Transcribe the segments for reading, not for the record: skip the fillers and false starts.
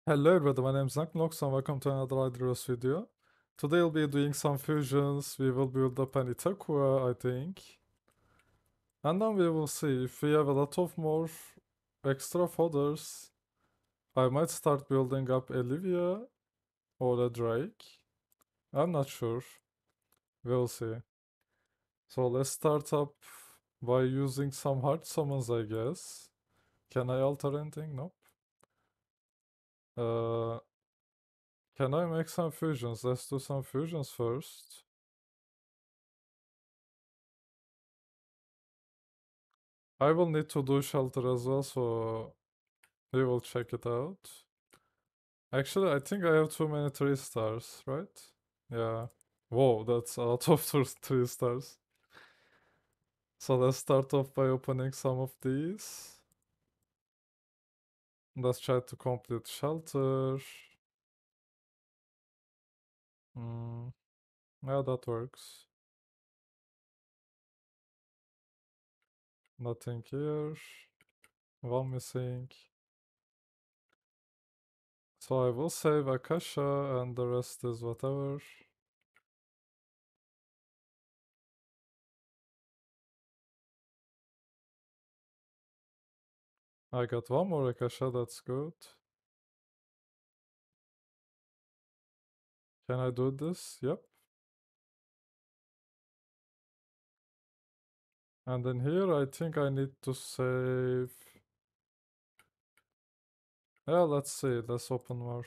Hello everybody, my name is Naknox and welcome to another Idros video. Today we'll be doing some fusions, we will build up an Itakura, I think. And then we will see if we have a lot of more extra fodders. I might start building up Olivia or a Drake. I'm not sure, we'll see. So let's start up by using some hard summons, I guess. Can I alter anything? Nope. Uh, can I make some fusions? Let's do some fusions first. I will need to do shelter as well, so we will check it out. Actually, I think I have too many 3 stars, right? Yeah. Whoa, that's a lot of 3 stars. So let's start off by opening some of these. Let's try to complete shelter. Mm, yeah, that works. Nothing here. One missing. So I will save Akasha and the rest is whatever. I got one more Akasha, that's good. Can I do this? Yep. And then here I think I need to save. Yeah, let's see. Let's open more.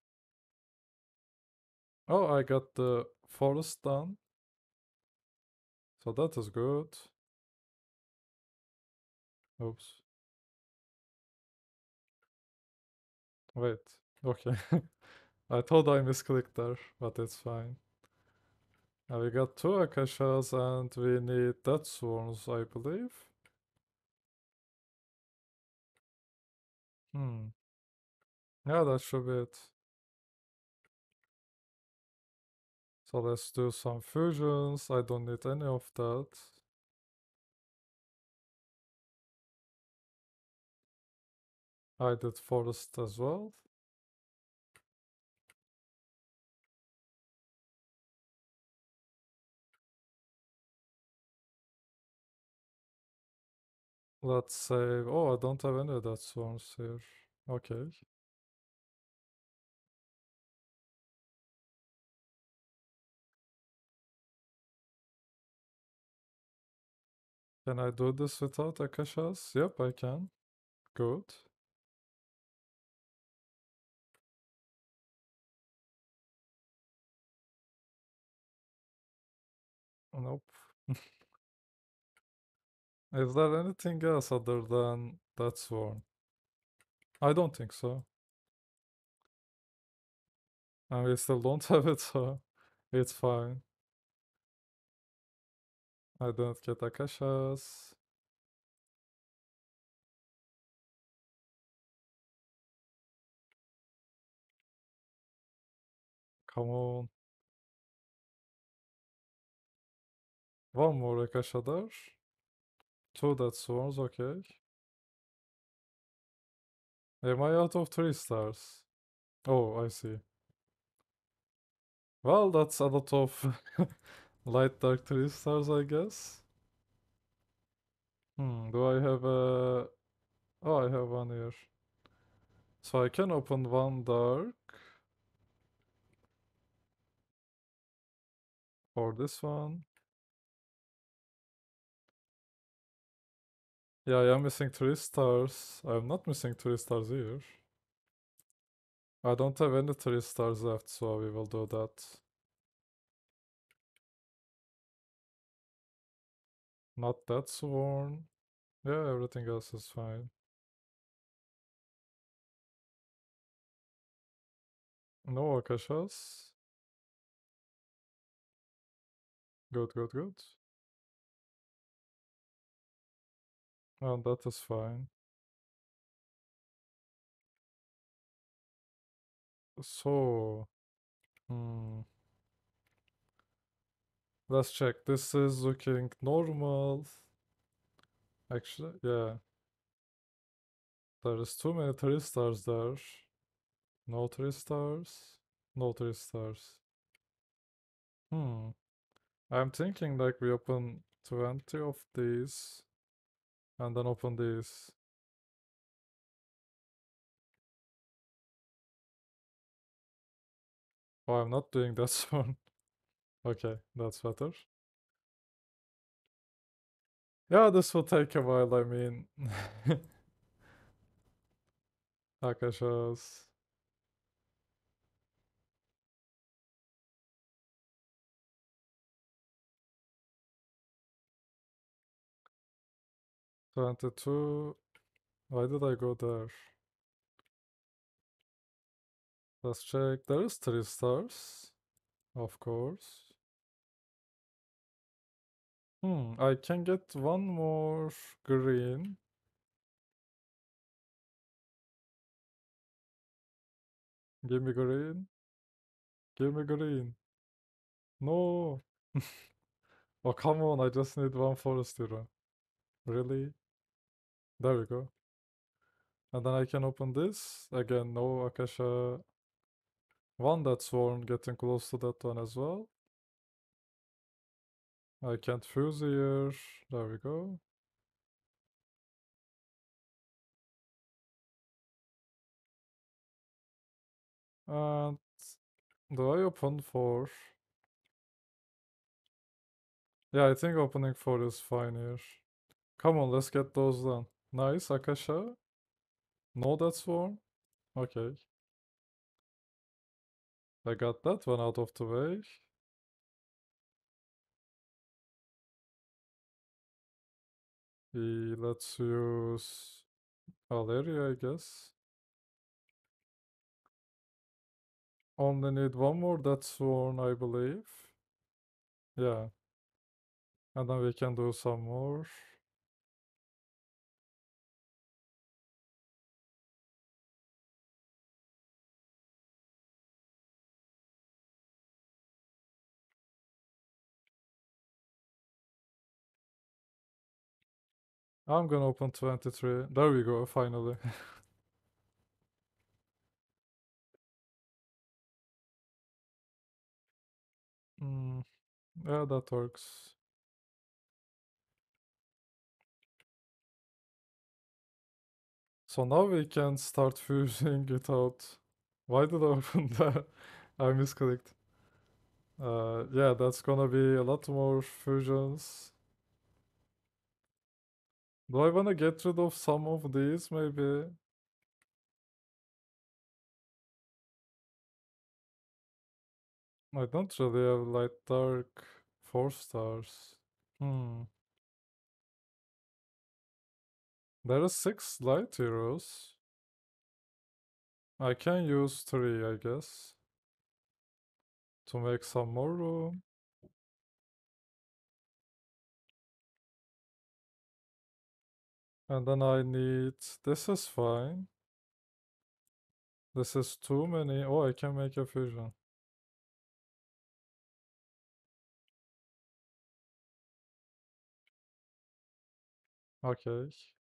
Oh, I got the forest done. So that is good. Oops. Wait. Okay. I thought I misclicked there, but it's fine. Now we got 2 Akashas and we need Death Sworns, I believe. Hmm. Yeah, that should be it. So let's do some fusions. I don't need any of that. I did forest as well. Let's save. Oh, I don't have any Death Sworns here. Okay. Can I do this without Akashas? Yep, I can. Good. Nope. Is there anything else other than that sworn? I don't think so. And we still don't have it, so it's fine. I don't get Akashas. Come on. One more Akasha there. 2 that sworns, okay. Am I out of 3 stars? Oh, I see. Well, that's a lot of light dark 3 stars, I guess. Do I have a... Oh, I have one here. So I can open one dark for this one. Yeah, I am missing 3 stars. I'm not missing 3 stars here. I don't have any 3 stars left, so we will do that. Not that sworn. Yeah, everything else is fine. No Akashas. Good, good, good. And that is fine. So, hmm. Let's check. This is looking normal. Actually, yeah. There is too many 3 stars there. No 3 stars. No 3 stars. Hmm. I'm thinking like we open 20 of these and then open these. Oh, I'm not doing this one. Okay, that's better. Yeah, this will take a while, I mean. Akashas. 22. Why did I go there? Let's check. There is 3 stars. Of course. I can get one more green. Give me green. Give me green. No. Oh, come on. I just need one forest hero. Really? There we go. And then I can open this. Again, no Akasha. One that's worn, getting close to that one as well. I can't fuse here. There we go. And do I open 4? Yeah, I think opening 4 is fine here. Come on, let's get those done. Nice, Akasha. No, that's worn. Okay. I got that one out of the way. Let's use Valeria, I guess. Only need one more that's sworn, I believe. Yeah. And then we can do some more. I'm gonna open 23. There we go, finally. mm, yeah, that works. So now we can start fusing it out. Why did I open that? I misclicked. Yeah, that's gonna be a lot more fusions. Do I wanna get rid of some of these, maybe? I don't really have light dark 4 stars. Hmm. There are 6 light heroes. I can use 3, I guess, to make some more room. And then I need... This is fine. This is too many. Oh, I can make a fusion. Okay.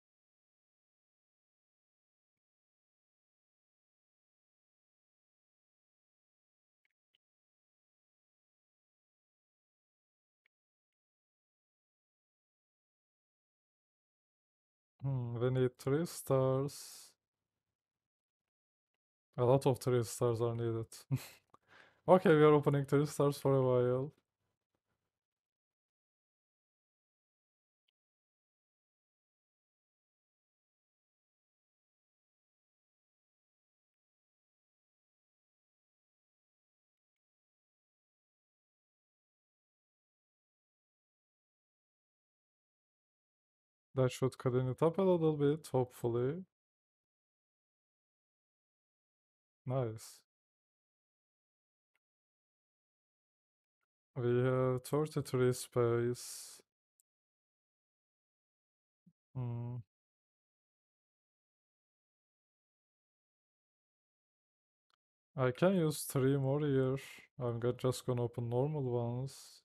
We need 3 stars. A lot of 3 stars are needed. Okay, we are opening 3 stars for a while. That should clean it up a little bit, hopefully. Nice. We have 33 space. Hmm. I can use 3 more here. Just gonna open normal ones.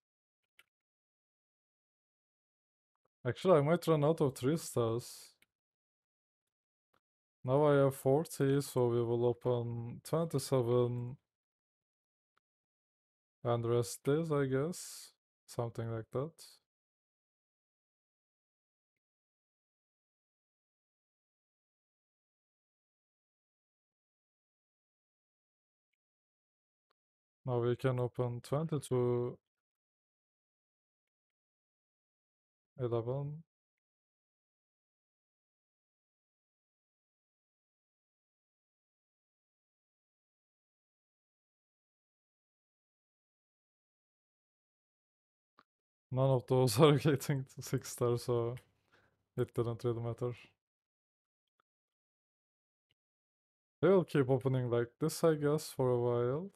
Actually, I might run out of 3 stars. Now I have 40, so we will open 27 and rest this, I guess. Something like that. Now we can open 20 to 11. None of those are getting to 6 stars, so it didn't really matter. They will keep opening like this, I guess, for a while.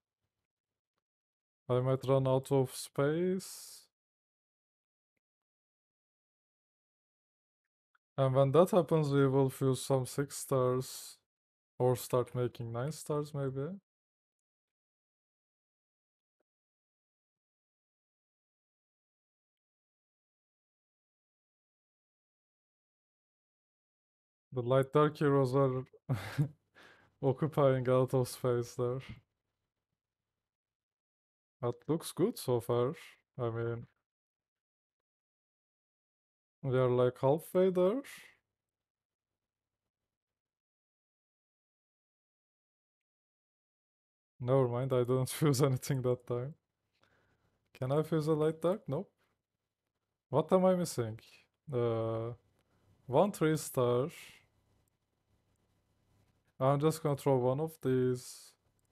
I might run out of space. And when that happens, we will fuse some 6 stars. Or start making 9 stars, maybe. The light dark heroes are occupying out of space there. That looks good so far. I mean, we are like halfway there. Never mind, I didn't fuse anything that time. Can I fuse a light dark? Nope. What am I missing? Uh, 1 3 star. I'm just gonna throw one of these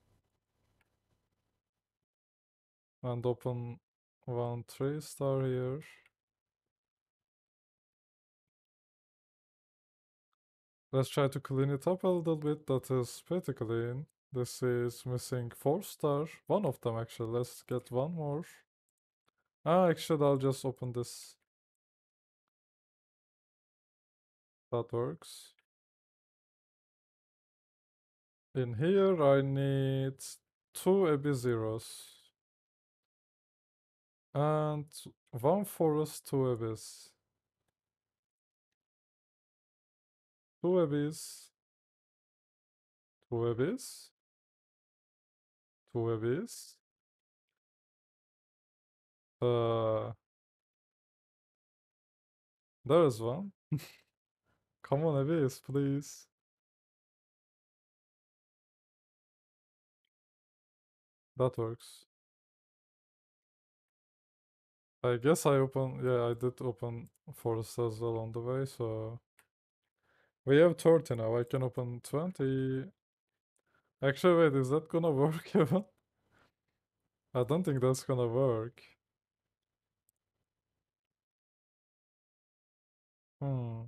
and open 1 3 star here. Let's try to clean it up a little bit. That is pretty clean. This is missing 4 star. One of them actually. Let's get one more. Actually, I'll just open this. That works. In here, I need 2 AB zeros. And 1 forest, 2 ABs. 2 ABs. 2 ABs. 2 ABs. Uh, there is one. Come on, ABs, please. That works. I guess I open, yeah, I did open forest as well on the way, so we have 30 now. I can open 20. Actually, wait, is that gonna work even? I don't think that's gonna work. Hmm.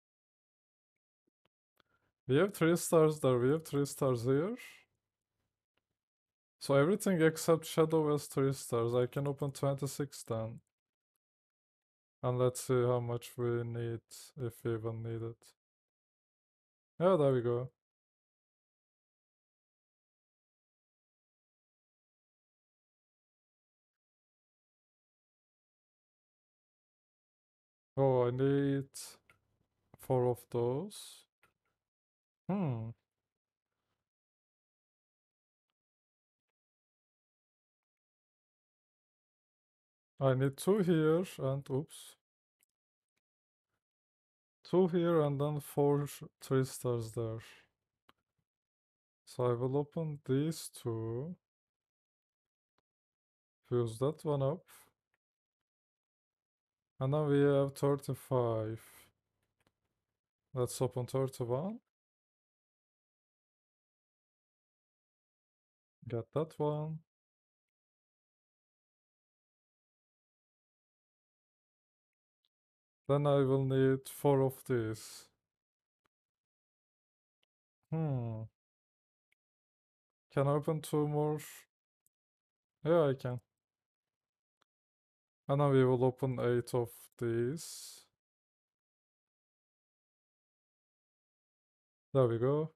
We have 3 stars there. We have 3 stars here. So everything except Shadow has 3 stars. I can open 26 then. And let's see how much we need, if we even need it. Yeah, there we go. Oh, I need 4 of those. Hmm. I need 2 here and oops. 2 here and then 4 3 stars there. So I will open these two. Fuse that one up. And now we have 35. Let's open 31. Get that one. Then I will need 4 of these. Hmm. Can I open 2 more? Yeah, I can. And now we will open 8 of these. There we go.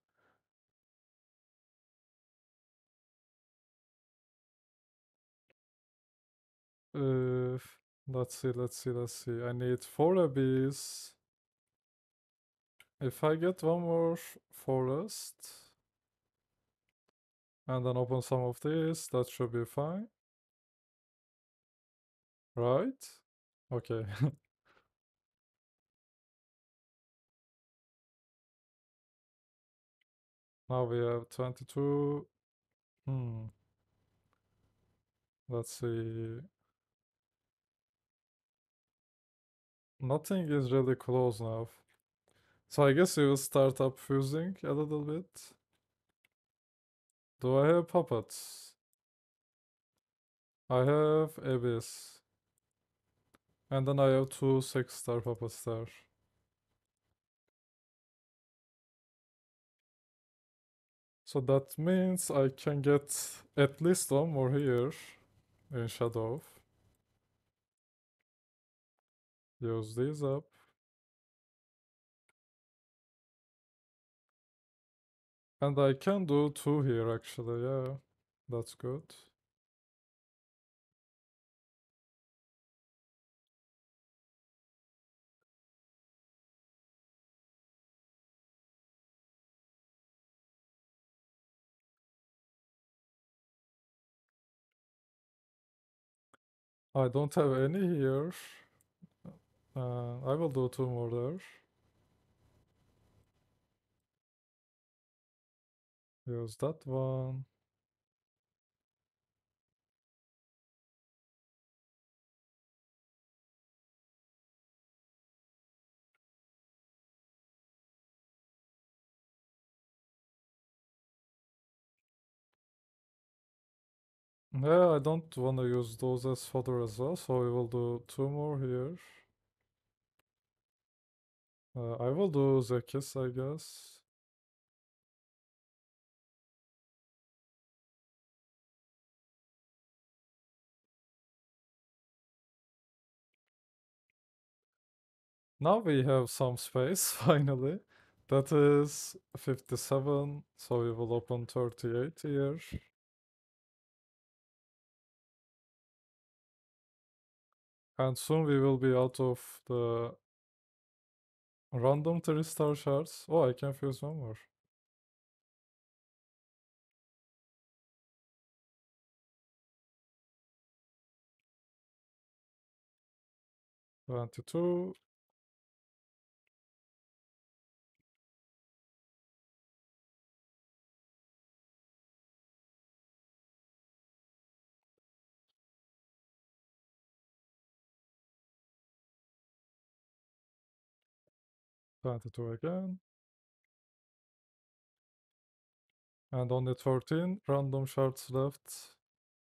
Uh, let's see. I need 4 ABs. If I get one more forest and then open some of these, that should be fine. Right? Okay. Now we have 22. Hmm. Let's see. Nothing is really close now. So I guess we will start up fusing a little bit. Do I have puppets? I have Abyss. And then I have two 6-star puppets there. So that means I can get at least one more here in Shadow. Use these up. And I can do two here actually, yeah. That's good. I don't have any here. I will do two more there. Use that one. Yeah, I don't want to use those as fodder as well, so we will do two more here. I will do Zekis, I guess. Now we have some space, finally. That is 57, so we will open 38 here. And soon we will be out of the random 3-star shards. Oh, I can fuse one more. $22. 22 again. And only 13 random shards left.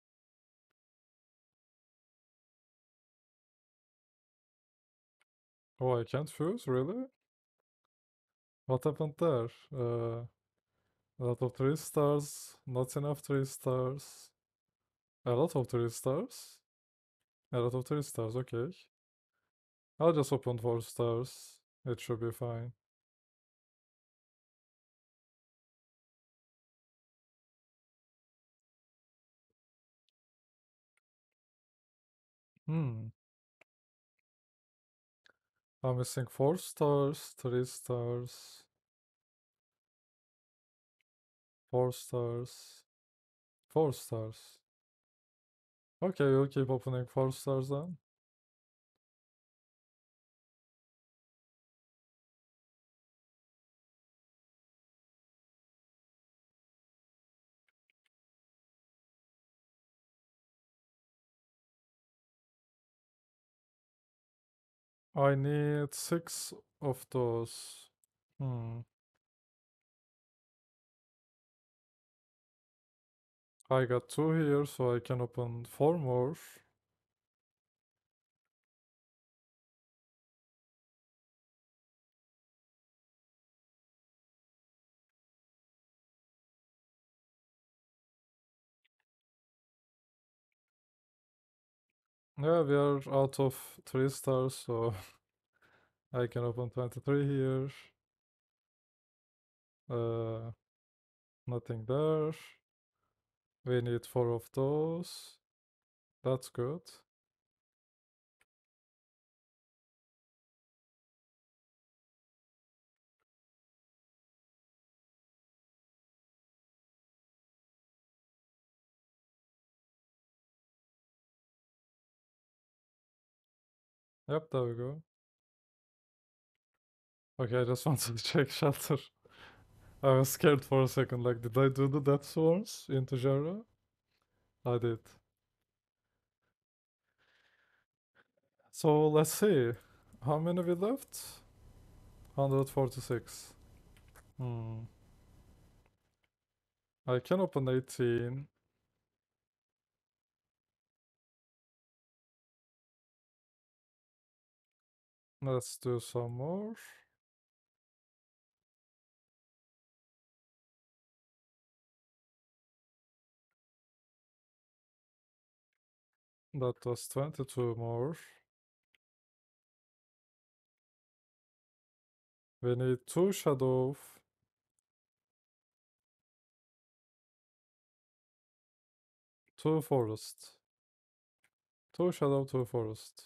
Oh, I can't fuse, really? What happened there? A lot of 3 stars, not enough 3 stars. A lot of 3 stars? A lot of 3 stars, okay. I'll just open 4 stars. It should be fine. Hmm. I'm missing 4 stars, 3 stars, 4 stars, 4 stars. Okay, we'll keep opening 4 stars then. I need 6 of those. Hmm. I got 2 here, so I can open 4 more. Yeah, we are out of 3 stars, so I can open 23 here. Uh, Nothing there. We need 4 of those. That's good. Yep, there we go. Okay, I just wanted to check shelter. I was scared for a second, like, did I do the death swarms into Jera? I did. So let's see. How many we left? 146. Hmm. I can open 18. Let's do some more. That was 22 more. We need 2 shadow, 2 forest. 2 shadow, 2 forest.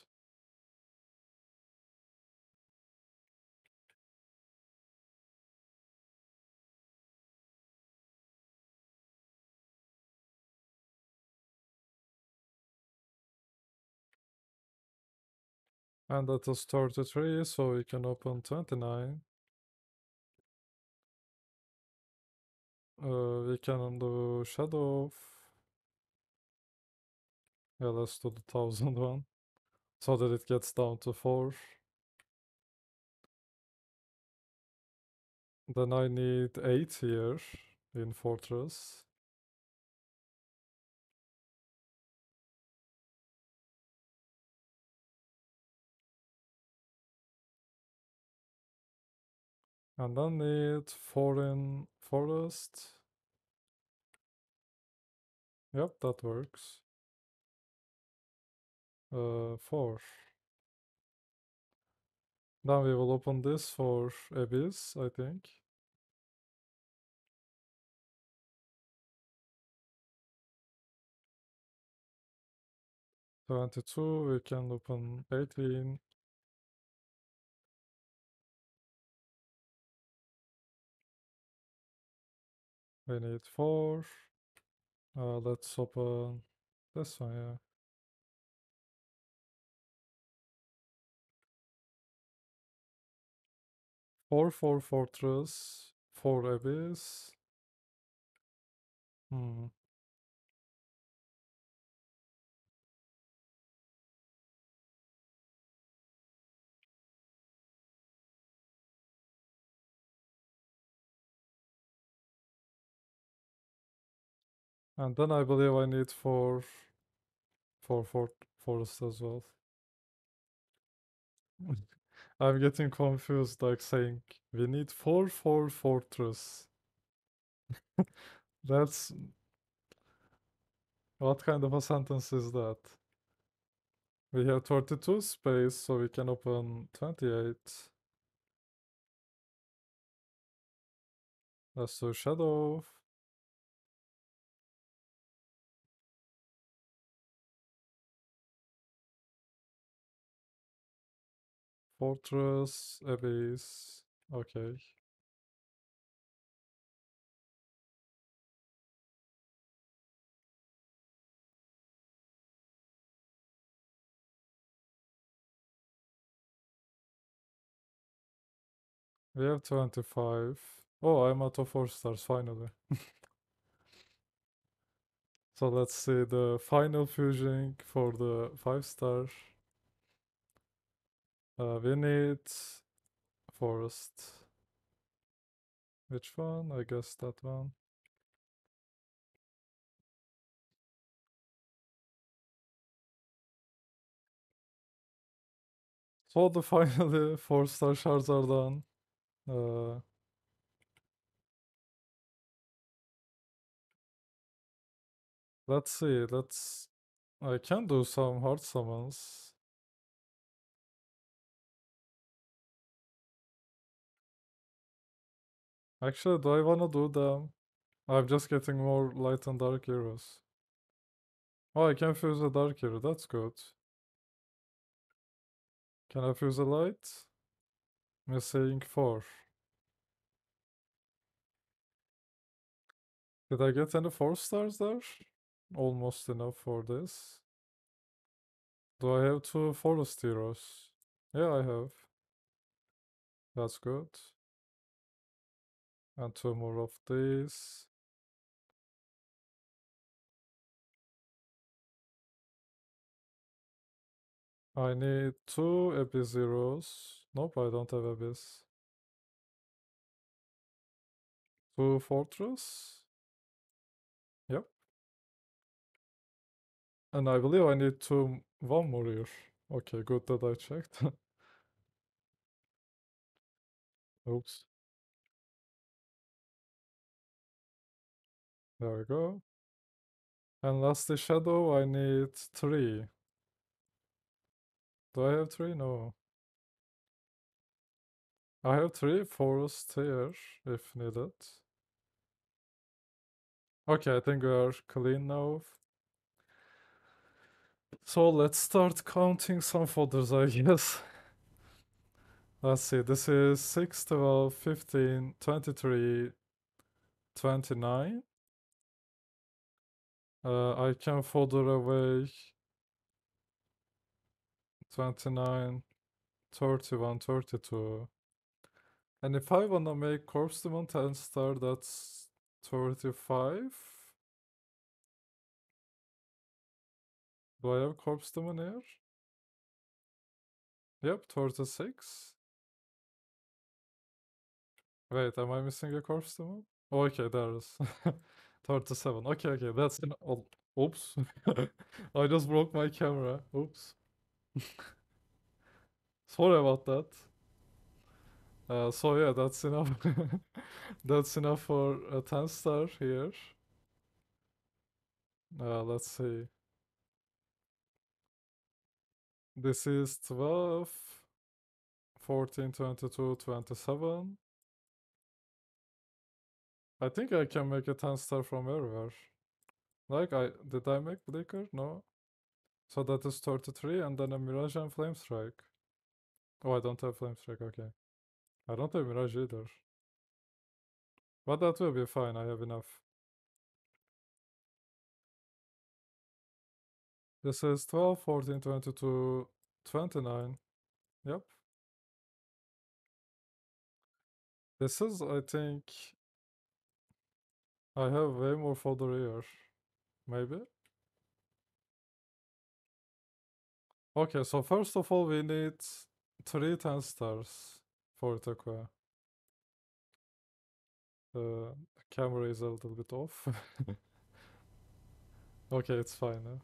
And that is 33, so we can open 29. We can do shadow. Yeah, let's do the 1000 one. So that it gets down to 4. Then I need 8 here in fortress. And then need 4 in forest. Yep, that works. 4. Then we will open this for Abyss, I think. 22, we can open 18. We need 4. Let's open this one, yeah. 4 for fortress, 4 abyss. Hmm. And then I believe I need 4 for forest as well. I'm getting confused, like saying we need 4 for fortress. That's what kind of a sentence is that? We have 32 space, so we can open 28. Let's do shadow. Fortress, abyss. Okay. We have 25. Oh, I'm out of 4 stars finally. So let's see the final fusion for the 5-star. We need forest. Which one? I guess that one. So the finally 4-star shards are done. Uh, let's see. I can do some hard summons. Actually, do I wanna do them? I'm just getting more light and dark heroes. Oh, I can fuse a dark hero. That's good. Can I fuse a light? Missing 4. Did I get any 4-stars there? Almost enough for this. Do I have 2 forest heroes? Yeah, I have. That's good. And two more of these. I need two Abyss Zeros. Nope, I don't have Abyss. Two Fortress. Yep. And I believe I need one more here. Okay, good that I checked. Oops. There we go. And lastly, Shadow, I need three. Do I have three? No. I have three Forest here, if needed. Okay, I think we are clean now. So let's start counting some folders, I guess. Let's see, this is 6, 12, 15, 23, 29. I can fodder away 29, 31, 32. And if I wanna make Corpse Demon 10 star, that's 35. Do I have Corpse Demon here? Yep, 36. Wait, am I missing a Corpse Demon? Oh, okay, there is. 37. Okay, okay, that's an. Oh, oops. I just broke my camera. Oops. Sorry about that. So yeah, that's enough. That's enough for a 10 star here. Let's see. This is 12, 14, 22, 27. I think I can make a 10 star from everywhere. Like, did I make Blicker? No. So that is 33 and then a Mirage and Flame Strike. Oh, I don't have Flame Strike, okay. I don't have Mirage either. But that will be fine, I have enough. This is 12, 14, 22, 29. Yep. This is, I think, I have way more fodder here. Maybe? Okay, so first of all, we need 3 10 stars for Takua. The camera is a little bit off. Okay, it's fine now.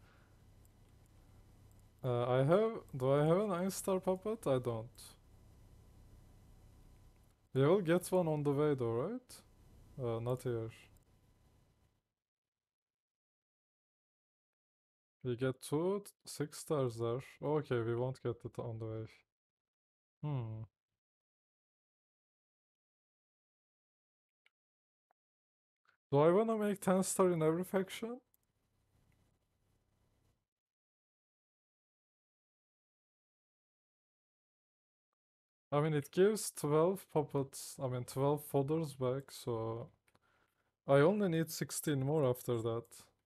Do I have an 9-star puppet? I don't. We will get one on the way though, right? Not here. We get 6 stars there. Okay, we won't get it on the way. Hmm. Do I wanna make 10 star in every faction? I mean, it gives 12 puppets, 12 fodders back, so I only need 16 more after that.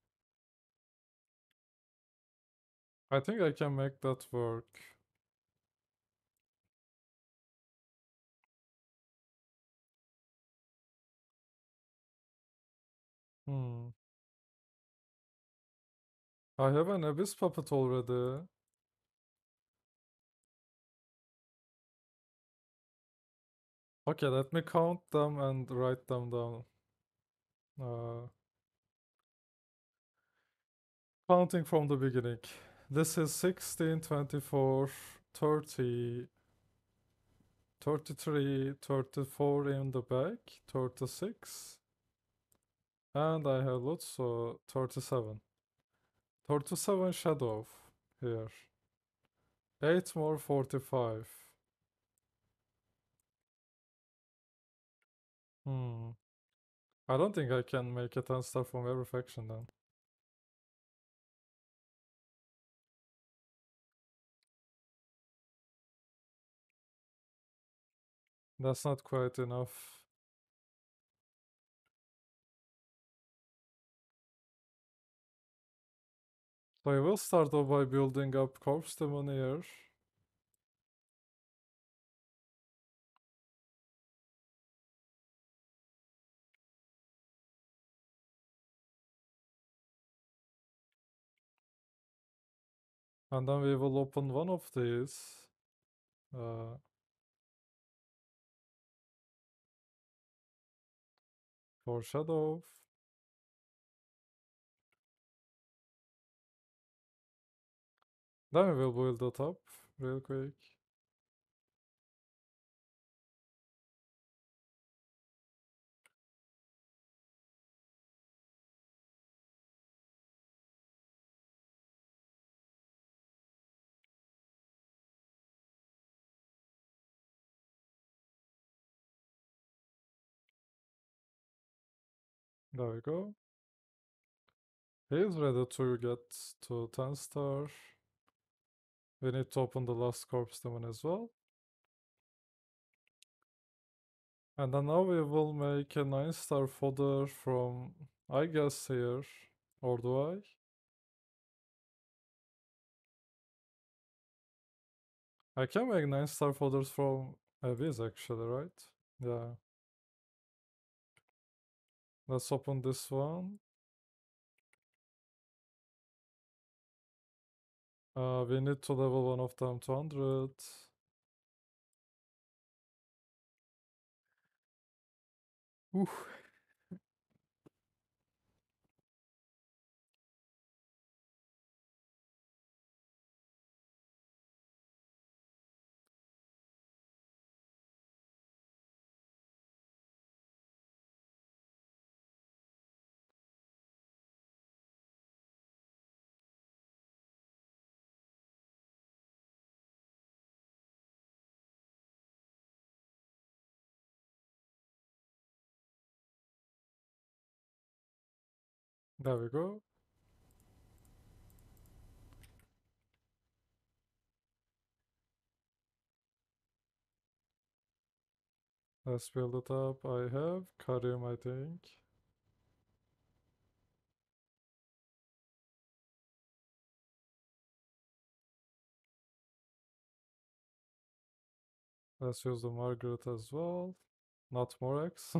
I think I can make that work. Hmm. I have an Abyss puppet already. Okay, let me count them and write them down. Uh, Counting from the beginning. This is 16, 24, 30, 33, 34 in the back, 36. And I have lots, so 37. 37 shadow here. 8 more 45. Hmm. I don't think I can make a 10 star from every faction then. That's not quite enough. So I will start off by building up Corpse Demon here. And then we will open one of these. For Shadow. Then we will build it up real quick. There we go. He is ready to get to 10 star. We need to open the last corpse demon as well. And then now we will make a 9 star fodder from, I guess, here. Or do I? I can make 9 star fodders from Abyss actually, right? Yeah. Let's open this one. We need to level one of them to 100. Ooh. There we go. Let's build it up. I have Karim, I think. Let's use the Margaret as well. Not Morex.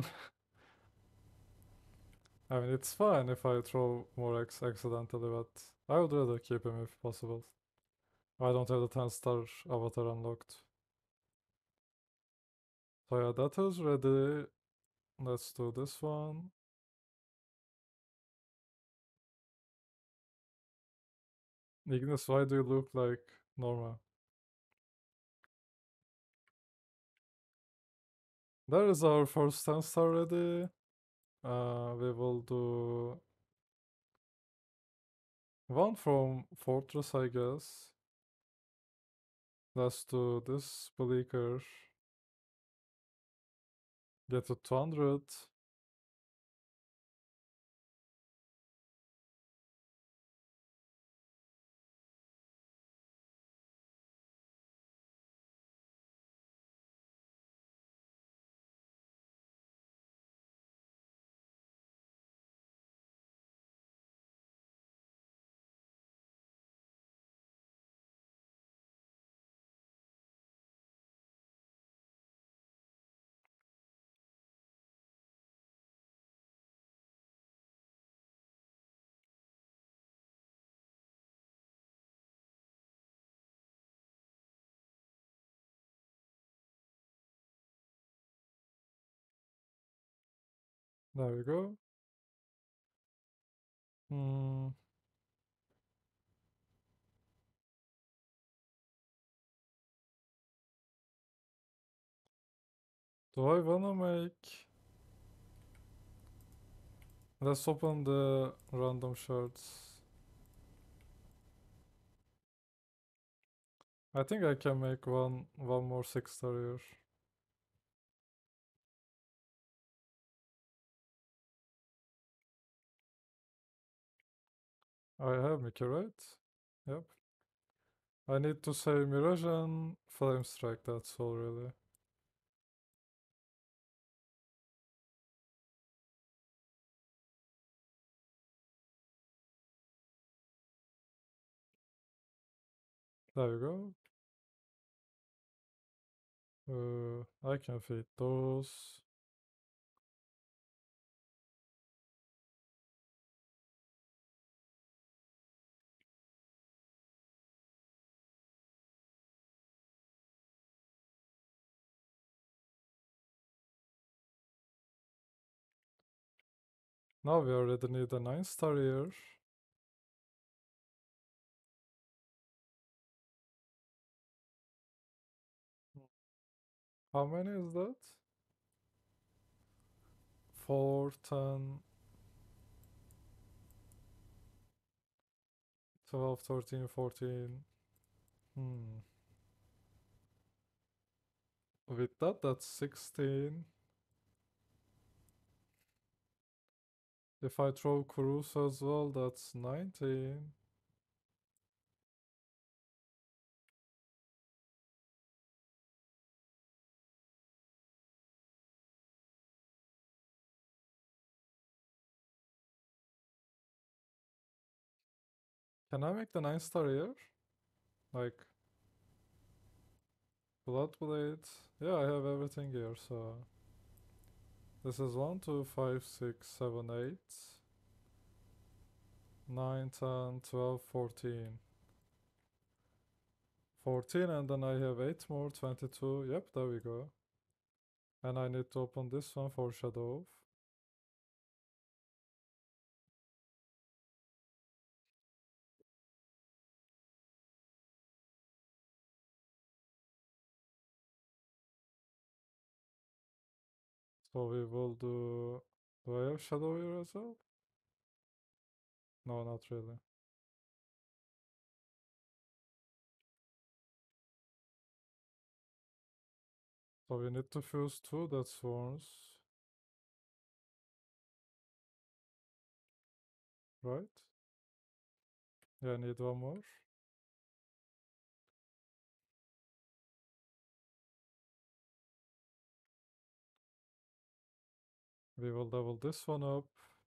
I mean, it's fine if I throw Morex accidentally, but I would rather keep him if possible. I don't have the 10 star avatar unlocked. So yeah, that is ready. Let's do this one. Ignis, why do you look like Norma? There is our first 10 star ready. We will do one from Fortress, I guess. Let's do this Bleaker. Get to 200. There we go. Hmm. Do I wanna make... Let's open the random shards. I think I can make one more 6 star here. I have Mickey, right? Yep. I need to say Mirage and Flame Strike, that's all really. There you go. I can fit those. Now we already need a 9-star here. How many is that? 4, 10, 12, 13, 14. With that, that's 16. If I throw Caruso as well, that's 19. Can I make the 9-star here? Like, Bloodblade. Yeah, I have everything here, so. This is 1, 2, 5, 6, 7, 8, 9, 10, 12, 14. 14, and then I have 8 more, 22. Yep, there we go. And I need to open this one for Shadow. So we will do. Do I have Shadow here as well? No, not really. So we need to fuse 2 that swarms. Right? Yeah, I need one more. We will level this one up.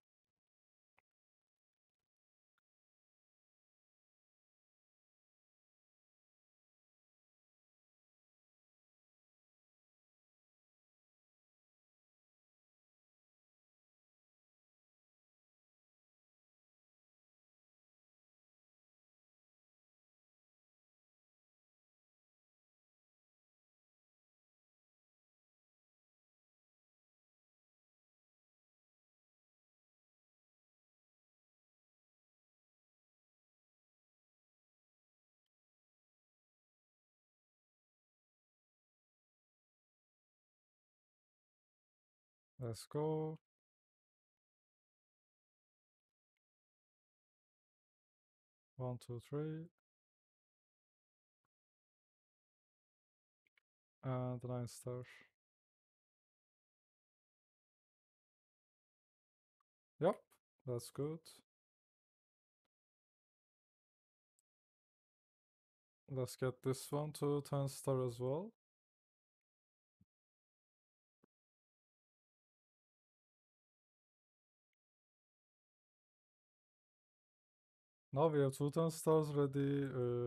Let's go. 1, 2, 3. And 9-star. Yep, that's good. Let's get this one to 10-star as well. Now we have 2 10-stars ready.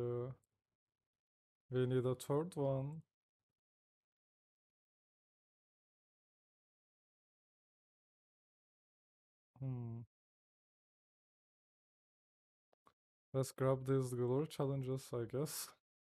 We need a third one. Let's grab these glory challenges, I guess.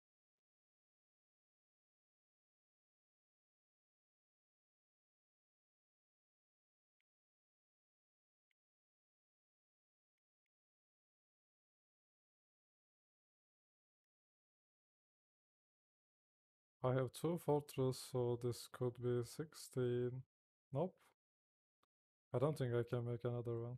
I have 2 fortress, so this could be 16. Nope. I don't think I can make another one.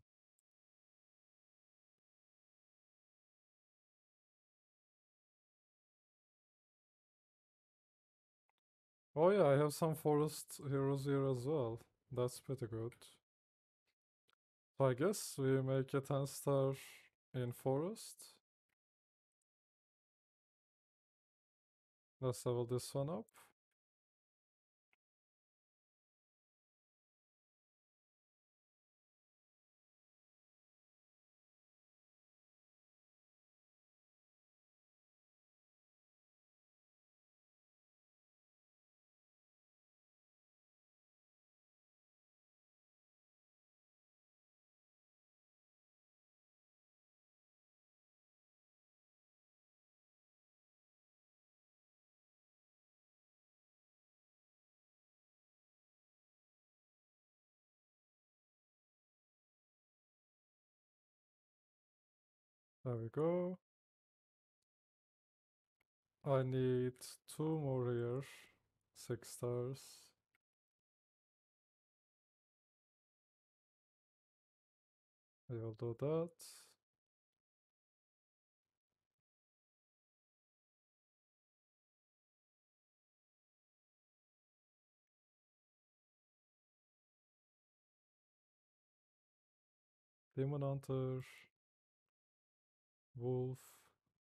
Oh yeah, I have some forest heroes here as well. That's pretty good. So I guess we make a 10-star in forest. Let's level this one up. There we go. I need 2 more here. 6 stars. We will do that. Demon Hunter. Wolf.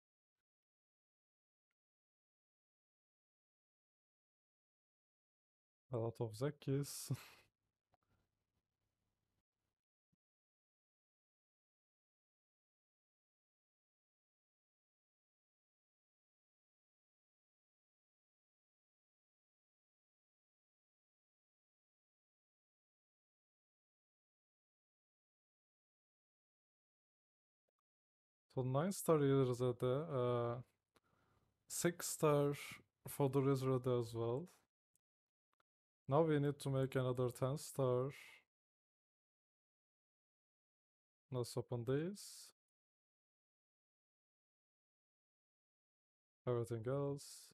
A lot of Zekis. So 9 star here is at the 6 star fodder is ready as well. Now we need to make another 10 star. Let's open these. Everything else.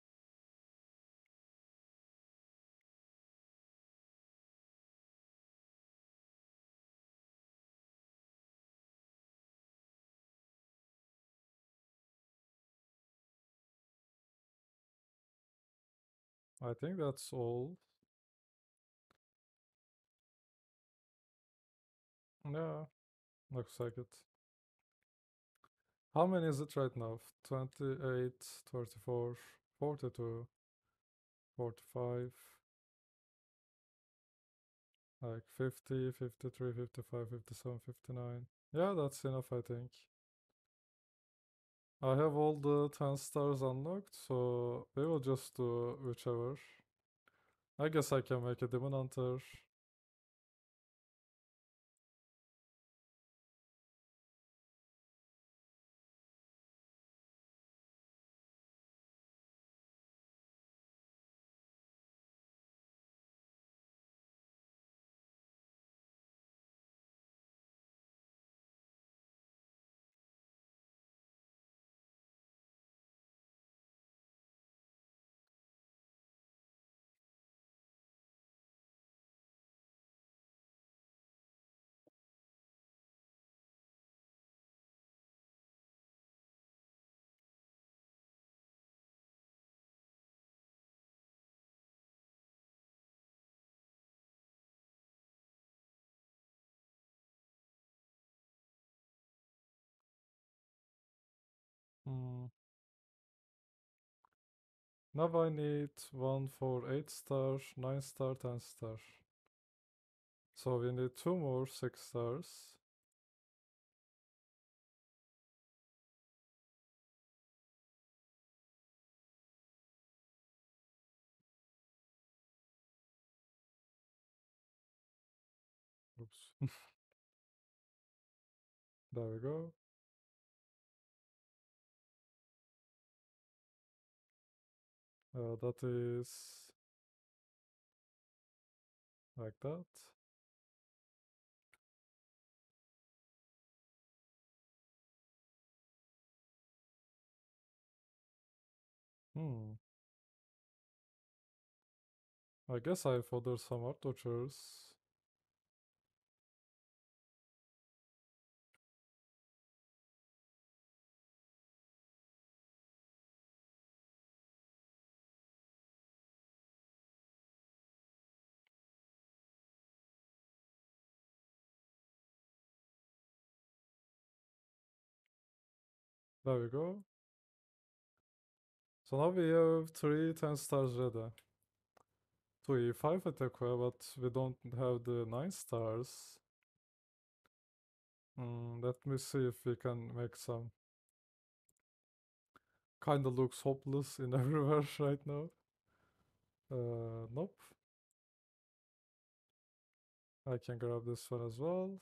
I think that's all. Yeah, looks like it. How many is it right now? 28, 34, 42, 45, like 50, 53, 55, 57, 59. Yeah, that's enough, I think. I have all the 10 stars unlocked, so we will just do whichever. I guess I can make a Demon Hunter. Hmm. Now I need one for 8 star, 9 star, 10 star. So we need 2 more 6 stars. Oops. There we go. That is like that. Hmm. I guess I fodder some archers. There we go. So now we have 3 10 stars ready. 2 e5 attack, but we don't have the 9 stars. Let me see if we can make some. Kinda looks hopeless in everywhere right now. Nope. I can grab this one as well.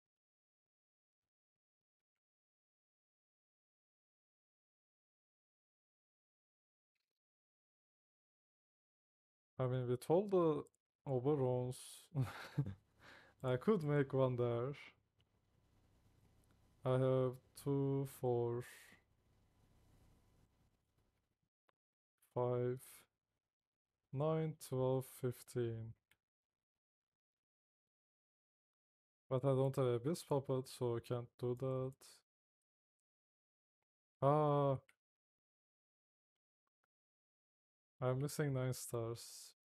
I mean, with all the Oberons, I could make one there. I have 2, 4, 5, 9, 12, 15. But I don't have Abyss Puppet, so I can't do that. Ah, I'm missing 9 stars.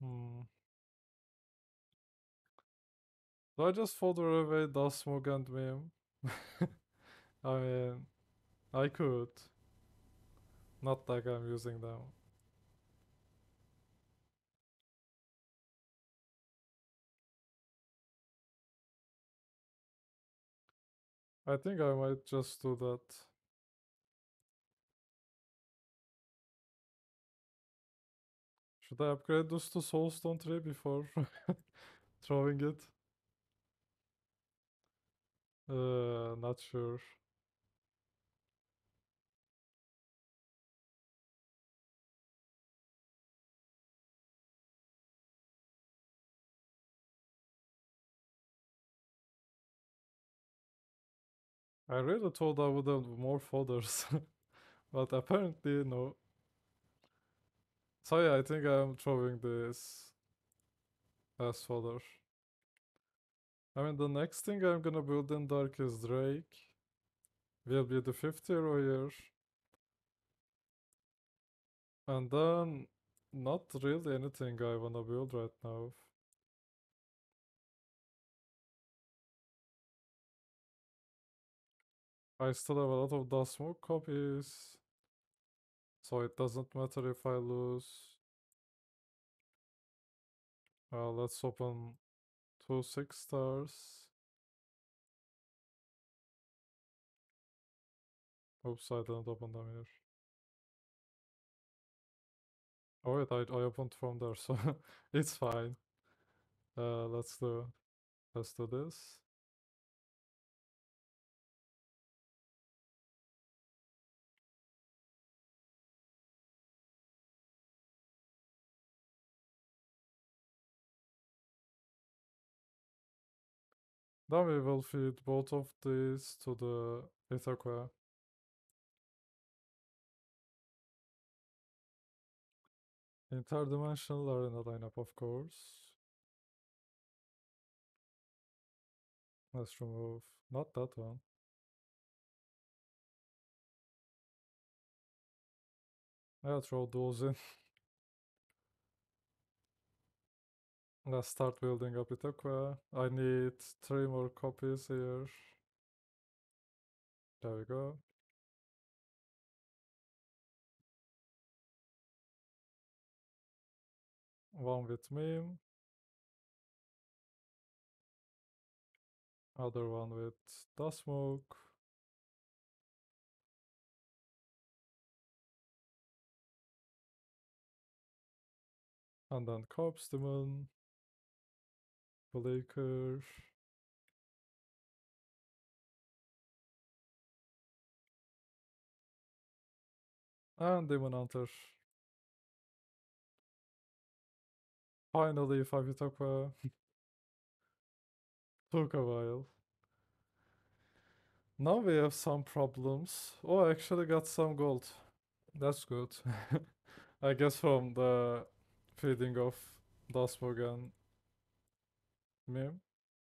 Do I just folder away Dustmog and Meme? I mean, I could. Not like I'm using them. I think I might just do that. Should I upgrade this to Soulstone 3 before throwing it? Not sure. I really thought I would have more folders, but apparently no. So yeah, I think I'm throwing this as fodder. I mean, the next thing I'm gonna build in Dark is Drake. Will be the 5th hero here. And then, not really anything I wanna build right now. I still have a lot of Dust Smoke copies, so it doesn't matter if I lose. Let's open 2 6 stars. Oops, I didn't open them here. Oh wait, I opened from there, so it's fine. Let's do this. Then we will feed both of these to the Ithaca. Interdimensional arena lineup, of course. Let's remove, not that one. I'll throw those in. Let's start building up Ithaca. I need 3 more copies here. There we go. One with meme. Other one with Dust Smoke. And then Corpse Demon. Blaker. And Demon Hunter. Finally, 5 Ithaca. Took a while. Now we have some problems. Oh, I actually got some gold. That's good. I guess from the feeding of Dustmog and meme.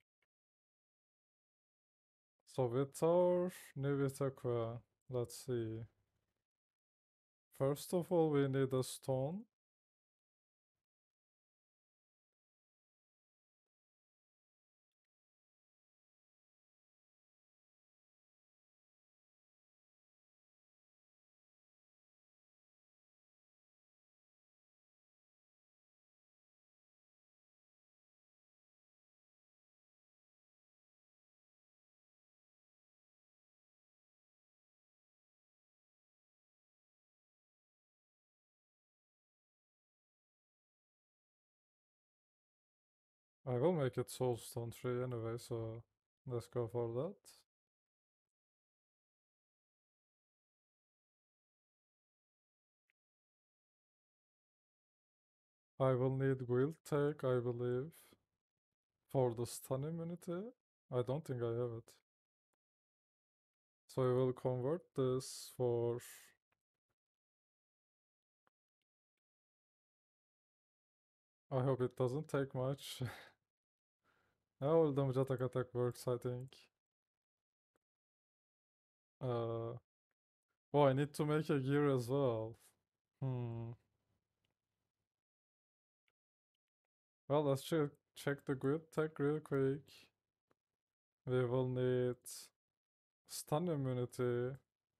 So with our new Ithaca, let's see. First of all, we need a stone. I will make it soulstone 3 anyway, so let's go for that. I will need Guild Tech, I believe, for the stun immunity. I don't think I have it. So I will convert this for... I hope it doesn't take much. How will damage attack works, I think. Uh, oh, I need to make a gear as well. Hmm. Well, let's check the grid tech real quick. We will need stun immunity.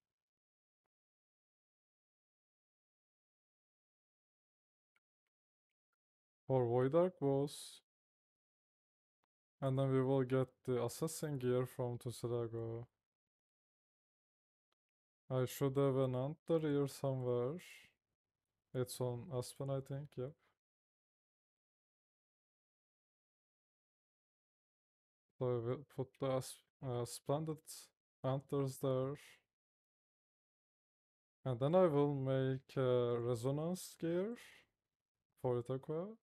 For Void Arc boss. And then we will get the assassin gear from Tussilago. I should have an antler here somewhere. It's on Aspen, I think, yep. So I will put the splendid antlers there. And then I will make a resonance gear for Itakua.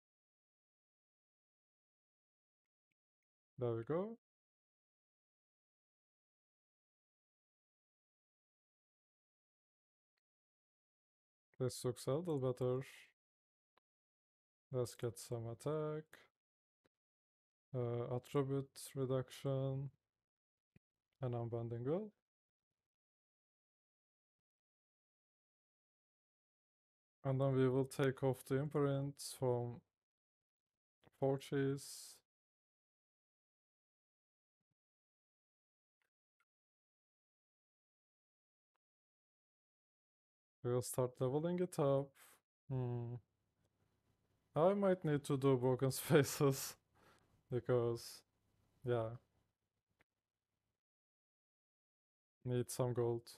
There we go. This looks a little better. Let's get some attack. Attribute reduction. And unbending will. And then we will take off the imprints from Forges. We will start leveling it up. Hmm. I might need to do broken spaces because, yeah, need some gold.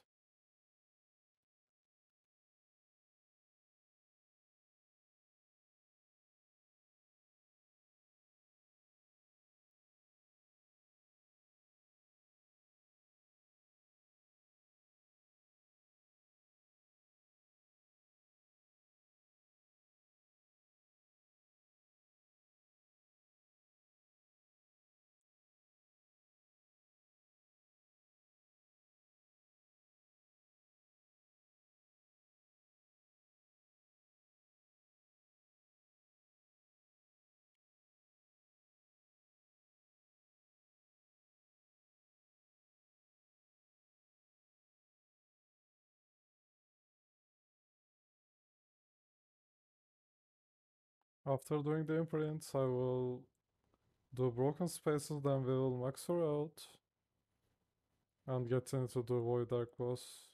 After doing the imprints, I will do broken spaces, then we will max her out and get into the Void Arc boss.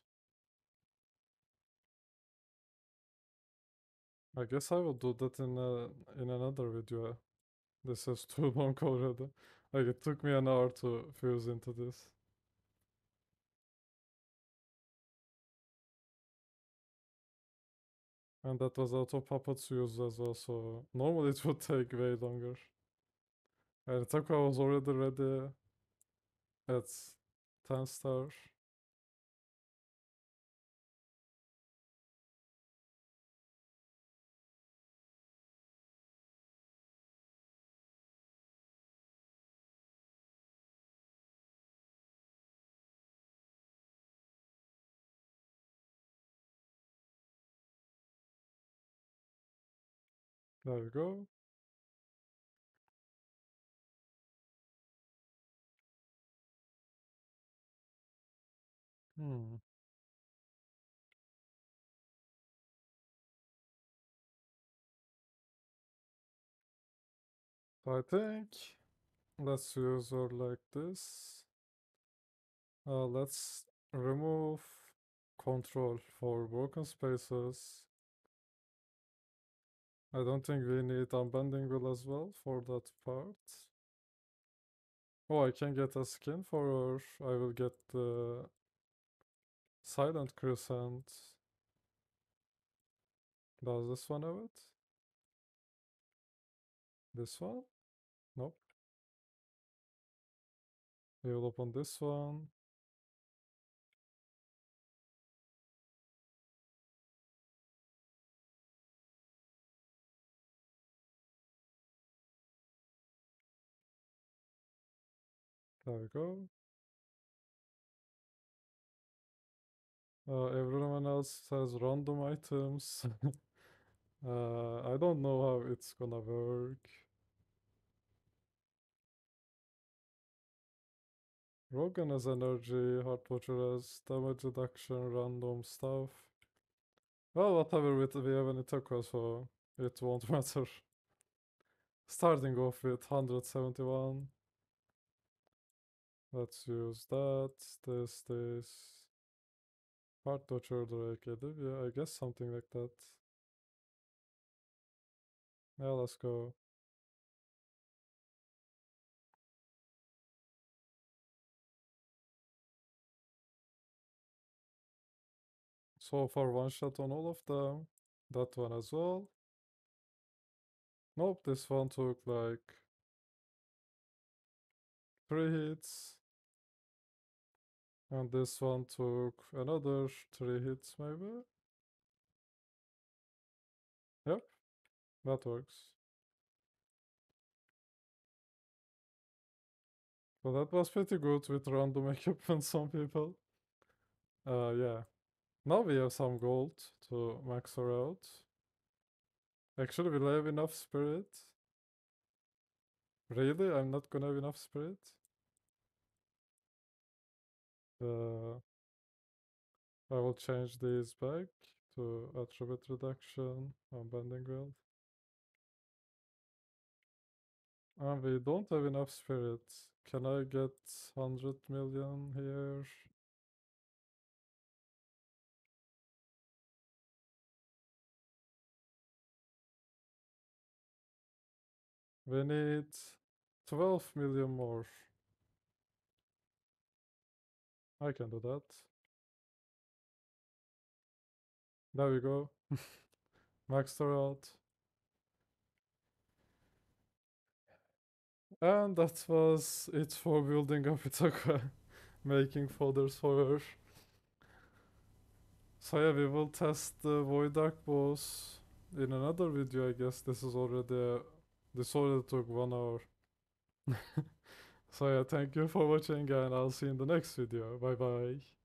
I guess I will do that in another video. This is too long already. Like it took me an hour to fuse into this. And that was auto puppets used as well, so normally it would take way longer. And Takua was already ready at 10 star. There we go. Hmm. So I think let's use her like this. Let's remove control for broken spaces. I don't think we need unbending will as well for that part. Oh, I can get a skin for her. I will get the silent crescent. Does this one have it? This one? Nope. We will open this one. There we go. Everyone else has random items. I don't know how it's gonna work. Rogan has energy, Heartwatcher has damage reduction, random stuff. Well, whatever, we have any tokens, so it won't matter. Starting off with 171. Let's use that. This. Heartwatcher Drake Edip. Yeah, I guess something like that. Yeah, let's go. So far, one shot on all of them. That one as well. Nope, this one took like 3 hits. And this one took another 3 hits, maybe? Yep, that works. So that was pretty good with random equipment, some people. Yeah. Now we have some gold to max her out. Actually, we'll have enough spirit. Really? I'm not gonna have enough spirit? Uh, I will change these back to attribute reduction on bending wheel. And we don't have enough spirit. Can I get 100 million here? We need 12 million more. I can do that. There we go. Maxed her out. And that was it for building up Ithaca. Making folders for her. So yeah, we will test the Void Dark boss in another video, I guess. This already took 1 hour. So yeah, thank you for watching and I'll see you in the next video. Bye bye.